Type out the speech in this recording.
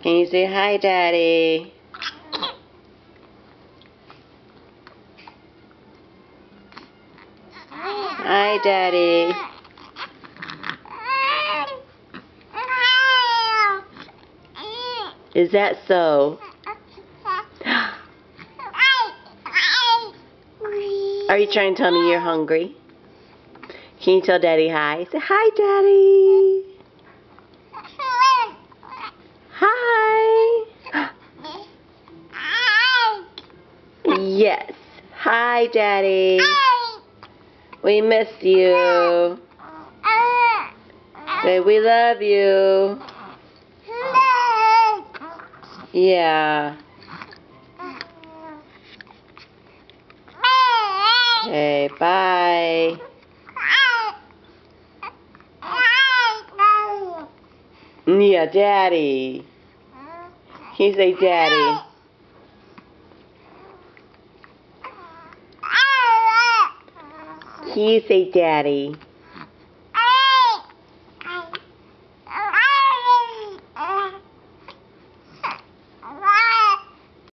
Can you say hi, Daddy? Hi, Daddy. Is that so? Are you trying to tell me you're hungry? Can you tell Daddy hi? Say hi, Daddy. Hi. Yes. Hi, Daddy. We miss you. Say we love you. Yeah. Okay, bye. Yeah, Daddy. Can you say Daddy? Can you say Daddy?